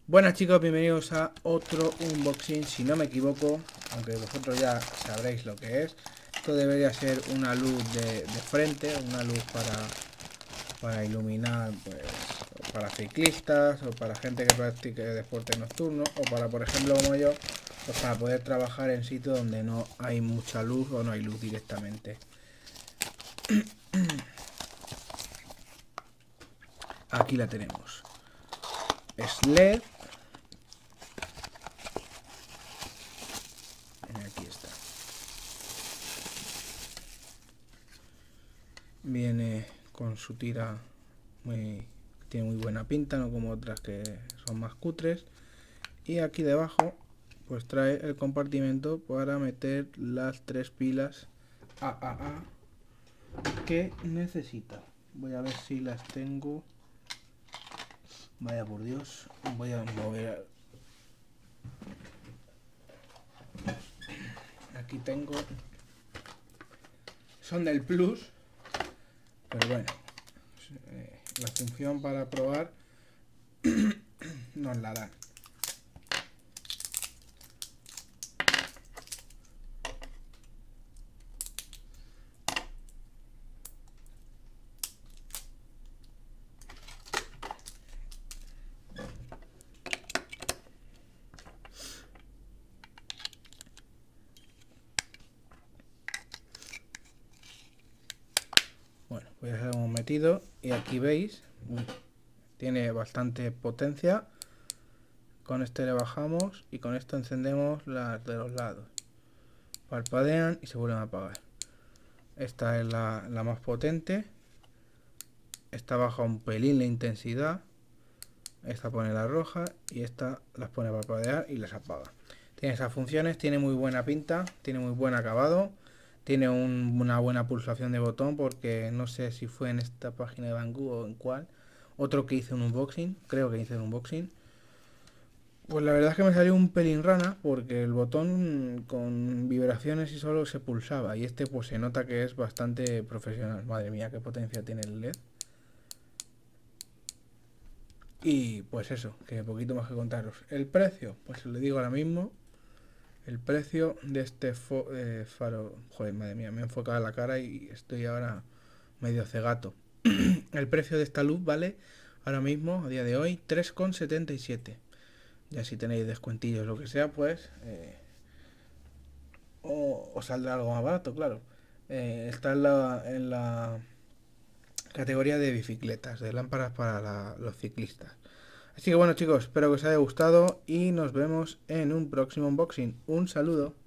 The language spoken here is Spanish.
Buenas chicos, bienvenidos a otro unboxing, si no me equivoco, aunque vosotros ya sabréis lo que es. Esto debería ser una luz de frente, una luz para iluminar, pues, para ciclistas o para gente que practique deporte nocturno o para, por ejemplo, como yo, pues para poder trabajar en sitios donde no hay mucha luz o no hay luz directamente. Aquí la tenemos. Es LED. Aquí está. Viene con su tira tiene muy buena pinta, no como otras que son más cutres. Y aquí debajo pues trae el compartimento para meter las tres pilas AAA que necesita. Voy a ver si las tengo. Vaya por Dios, voy a mover. Aquí tengo. Son del Plus, pero bueno, la función para probar nos la dan. Bueno, pues ya lo hemos metido y aquí veis, tiene bastante potencia. Con este le bajamos y con esto encendemos las de los lados. Parpadean y se vuelven a apagar. Esta es la más potente. Esta baja un pelín la intensidad. Esta pone la roja y esta las pone a parpadear y las apaga. Tiene esas funciones, tiene muy buena pinta, tiene muy buen acabado. Tiene una buena pulsación de botón, porque no sé si fue en esta página de Banggood o en cuál. Otro que hice un unboxing, creo que hice un unboxing. Pues la verdad es que me salió un pelín rana, porque el botón con vibraciones y solo se pulsaba. Y este pues se nota que es bastante profesional. Madre mía, qué potencia tiene el LED. Y pues eso, que poquito más que contaros. El precio, pues le digo ahora mismo. El precio de este faro... Joder, madre mía, me he enfocado la cara y estoy ahora medio cegato. El precio de esta luz vale ahora mismo, a día de hoy, 3,77. Ya si tenéis descuentillos o lo que sea, pues... os saldrá algo más barato, claro. Está en la categoría de bicicletas, de lámparas para los ciclistas. Así que bueno chicos, espero que os haya gustado y nos vemos en un próximo unboxing. Un saludo.